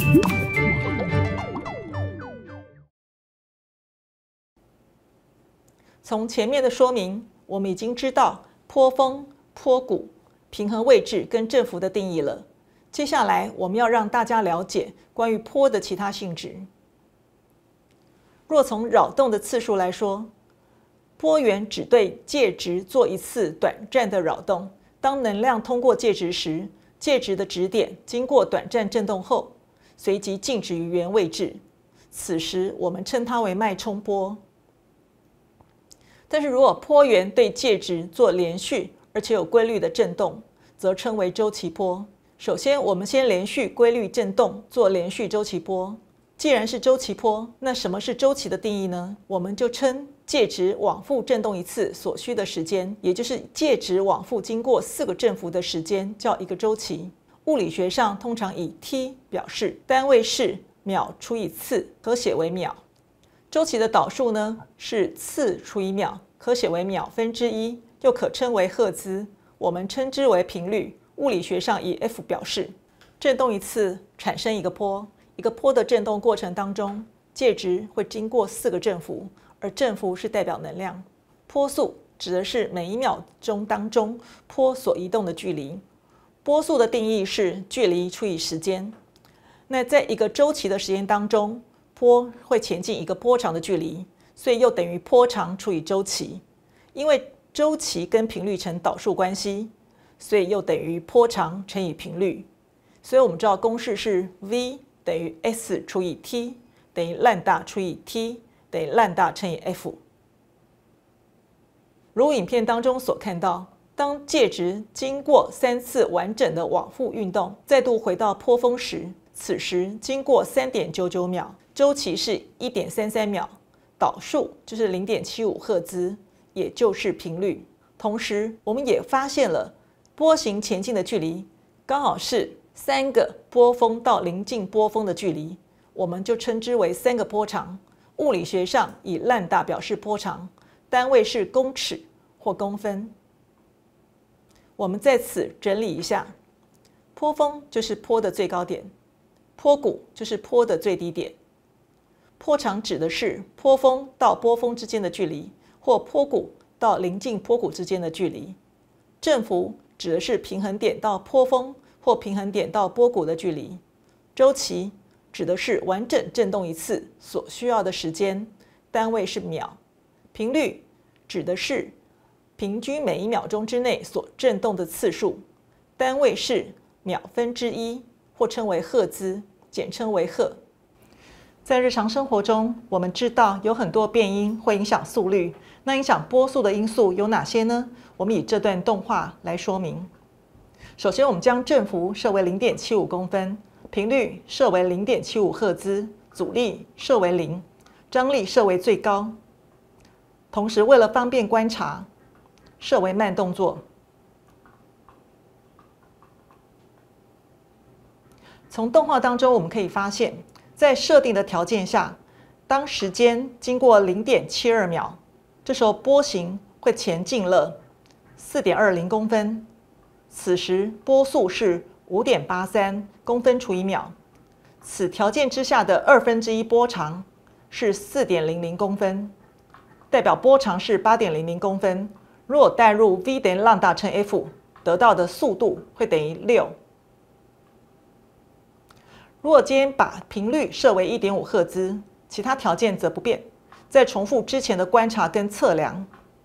从前面的说明，我们已经知道波峰、波谷、平衡位置跟振幅的定义了。接下来，我们要让大家了解关于波的其他性质。若从扰动的次数来说，波源只对介质做一次短暂的扰动。当能量通过介质时，介质的质点经过短暂振动后，随即静止于原位置。此时我们称它为脉冲波。但是如果波源对介质做连续而且有规律的振动，则称为周期波。首先，我们先连续规律振动做连续周期波。既然是周期波，那什么是周期的定义呢？我们就称介质往复振动一次所需的时间，也就是介质往复经过4个振幅的时间，叫一个周期。物理学上通常以 t 表示，单位是秒除以次，可写为秒。周期的导数呢是次除以秒，可写为秒分之一，又可称为赫兹。我们称之为频率，物理学上以 F 表示。振动一次产生一个波，一个波的振动过程当中，介质会经过4个振幅，而振幅是代表能量。波速指的是每1秒钟当中波所移动的距离。波速的定义是距离除以时间。那在一个周期的时间当中，波会前进一个波长的距离，所以又等于波长除以周期。因为周期跟频率成导数关系，所以又等于波长乘以频率。所以我们知道公式是 V 等于 S 除以 T 等于兰大除以 T 等于兰大乘以 F。如影片当中所看到，当介质经过3次完整的往复运动，再度回到波峰时，此时经过 3.99 秒，周期是 1.33 秒，导数就是 0.75 赫兹，也就是频率。同时，我们也发现了波形前进的距离刚好是3个波峰到临近波峰的距离，我们就称之为3个波长。物理学上以兰大表示波长，单位是公尺或公分。我们在此整理一下，波峰就是波的最高点，波谷就是波的最低点。波长指的是波峰到波峰之间的距离，或波谷到临近波谷之间的距离。振幅指的是平衡点到波峰或平衡点到波谷的距离。周期指的是完整振动一次所需要的时间，单位是秒。频率指的是平均每1秒钟之内所振动的次数，单位是秒分之一，或称为赫兹，简称为赫。在日常生活中，我们知道有很多变因会影响速率，那影响波速的因素有哪些呢？我们以这段动画来说明。首先，我们将振幅设为 0.75 公分，频率设为 0.75 赫兹，阻力设为0，张力设为最高。同时，为了方便观察，设为慢动作。从动画当中我们可以发现，在设定的条件下，当时间经过 0.72 秒，这时候波形会前进了 4.20 公分，此时波速是 5.83 公分除以秒。此条件之下的1/2波长是 4.00 公分，代表波长是 8.00 公分。如果代入 V 等于浪大乘 F， 得到的速度会等于6。如果今天把频率设为 1.5 赫兹，其他条件则不变。再重复之前的观察跟测量，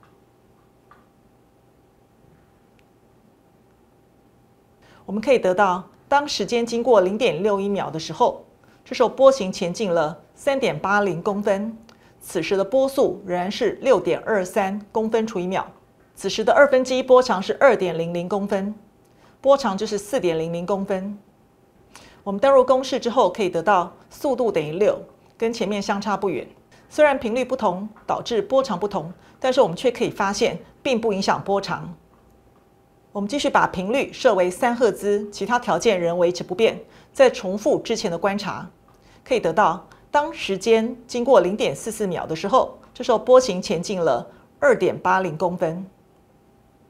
我们可以得到，当时间经过 0.61 秒的时候，这时候波形前进了 3.80 公分，此时的波速仍然是 6.23 公分除以秒。此时的1/2波长是 2.00 公分，波长就是 4.00 公分。我们代入公式之后，可以得到速度等于6，跟前面相差不远。虽然频率不同导致波长不同，但是我们却可以发现并不影响波长。我们继续把频率设为3赫兹，其他条件仍维持不变。再重复之前的观察，可以得到，当时间经过 0.44 秒的时候，这时候波形前进了 2.80 公分。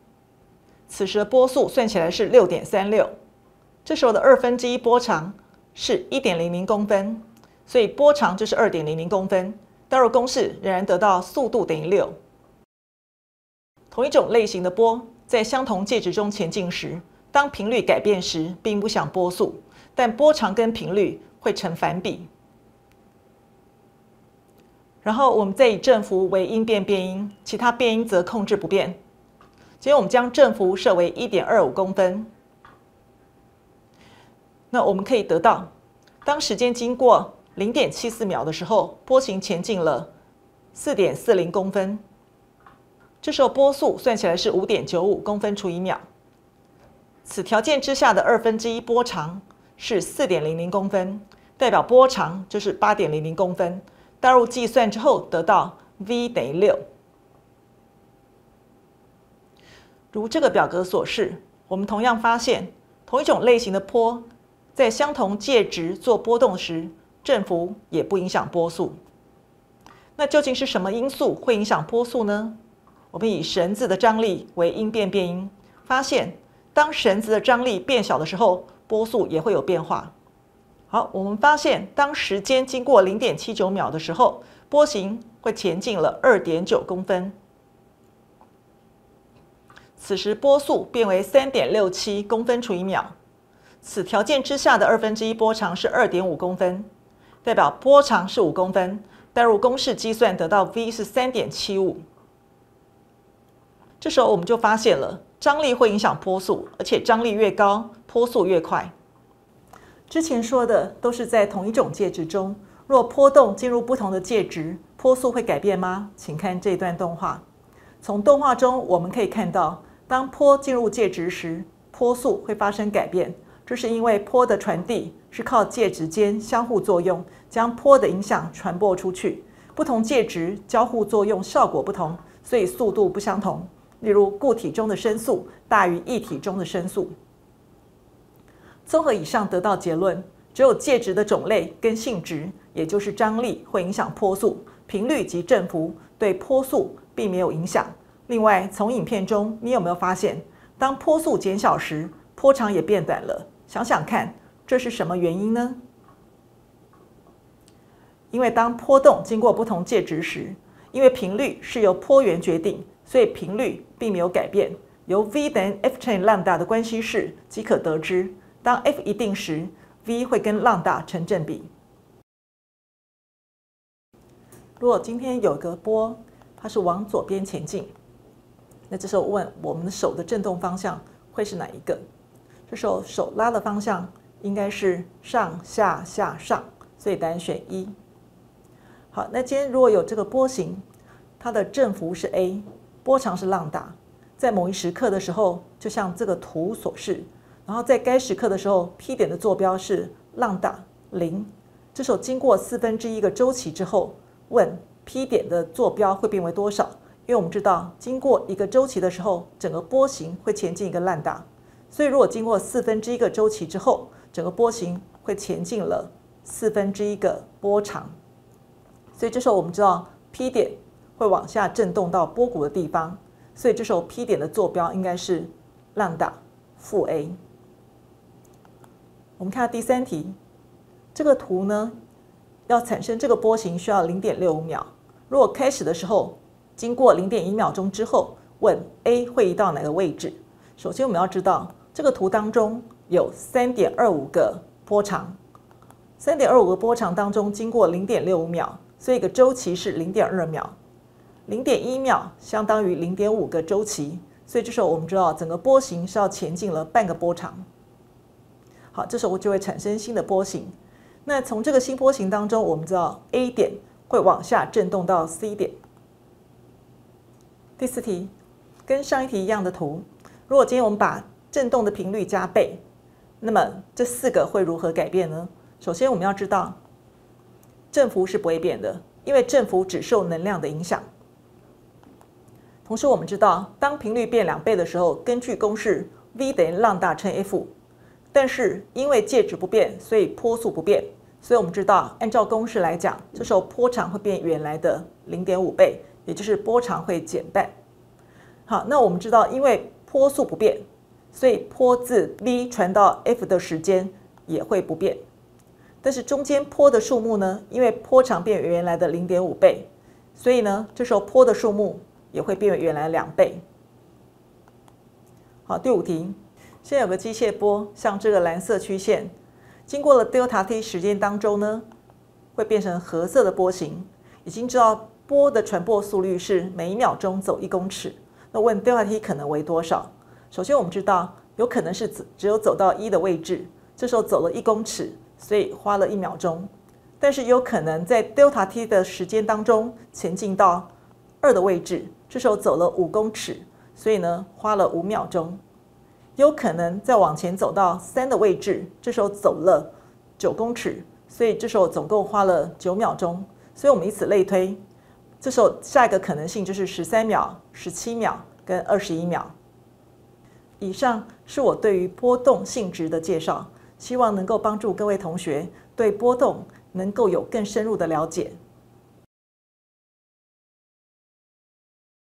此时的波速算起来是 6.36，这时候的1/2波长是1.00公分，所以波长就是2.00公分。导入公式仍然得到速度等于6。同一种类型的波在相同介质中前进时，当频率改变时，并不响波速，但波长跟频率会成反比。然后我们再以振幅为因变变音，其他变音则控制不变。今天我们将振幅设为1.25公分。那我们可以得到，当时间经过0.74秒的时候，波形前进了4.40公分。这时候波速算起来是5.95公分除以秒。此条件之下的1/2波长是4.00公分，代表波长就是8.00公分。导入计算之后，得到 v 等于6。如这个表格所示，我们同样发现，同一种类型的波，在相同介质做波动时，振幅也不影响波速。那究竟是什么因素会影响波速呢？我们以绳子的张力为因变变音，发现当绳子的张力变小的时候，波速也会有变化。好，我们发现当时间经过0.79秒的时候，波形会前进了2.9公分。此时波速变为3.67公分除以秒。此条件之下的1/2波长是2.5公分，代表波长是5公分。代入公式计算得到 v 是3.75。这时候我们就发现了张力会影响波速，而且张力越高，波速越快。之前说的都是在同一种介质中，若波动进入不同的介质，波速会改变吗？请看这段动画。从动画中我们可以看到，当波进入介质时，波速会发生改变。这是因为波的传递是靠介质间相互作用，将波的影响传播出去。不同介质交互作用效果不同，所以速度不相同。例如，固体中的声速大于液体中的声速。综合以上得到结论，只有介质的种类跟性质，也就是张力，会影响波速，频率及振幅对波速并没有影响。另外，从影片中你有没有发现，当波速减小时，波长也变短了？想想看，这是什么原因呢？因为当波动经过不同介质时，因为频率是由波源决定，所以频率并没有改变。由 v 等于 f 乘以 lambda 的关系式即可得知，当 f 一定时 ，v 会跟 lambda 成正比。如果今天有个波，它是往左边前进，那这时候问我们的手的振动方向会是哪一个？这时候手拉的方向应该是上下下上，所以答案选1。好，那今天如果有这个波形，它的振幅是 a， 波长是lambda，在某一时刻的时候，就像这个图所示，然后在该时刻的时候 ，P 点的坐标是lambda 0。这时候经过1/4个周期之后，问 P 点的坐标会变为多少？因为我们知道，经过一个周期的时候，整个波形会前进一个lambda。所以，如果经过1/4个周期之后，整个波形会前进了1/4个波长。所以这时候我们知道 P 点会往下震动到波谷的地方，所以这时候 P 点的坐标应该是lambda负 a。我们看到第3题，这个图呢，要产生这个波形需要0.65秒。如果开始的时候经过0.1秒钟之后，问 a 会移到哪个位置？首先我们要知道，这个图当中有3.25个波长，3.25个波长当中经过0.65秒，所以一个周期是0.2秒，0.1秒相当于0.5个周期，所以这时候我们知道整个波形是要前进了半个波长。好，这时候就会产生新的波形。那从这个新波形当中，我们知道 A 点会往下震动到 C 点。第4题，跟上一题一样的图，如果今天我们把振动的频率加倍，那么这4个会如何改变呢？首先我们要知道，振幅是不会变的，因为振幅只受能量的影响。同时我们知道，当频率变2倍的时候，根据公式 v 等于lambda乘 f， 但是因为介质不变，所以波速不变。所以我们知道，按照公式来讲，这时候波长会变原来的0.5倍，也就是波长会减半。好，那我们知道，因为波速不变，所以波自 v 传到 f 的时间也会不变。 但是中间坡的数目呢，因为坡长变为原来的0.5倍，所以呢，这时候坡的数目也会变为原来2倍。好，第5题，现在有个机械波，像这个蓝色曲线，经过了 delta t 时间当中呢，会变成褐色的波形。已经知道波的传播速率是每秒钟走1公尺，那问 delta t 可能为多少？首先我们知道有可能是只有走到1的位置，这时候走了1公尺，所以花了1秒钟。但是有可能在 delta t 的时间当中前进到2的位置，这时候走了5公尺，所以呢花了5秒钟。有可能再往前走到3的位置，这时候走了9公尺，所以这时候总共花了9秒钟。所以我们以此类推，这时候下一个可能性就是13秒、17秒跟21秒。以上是我对于波动性质的介绍，希望能够帮助各位同学对波动能够有更深入的了解。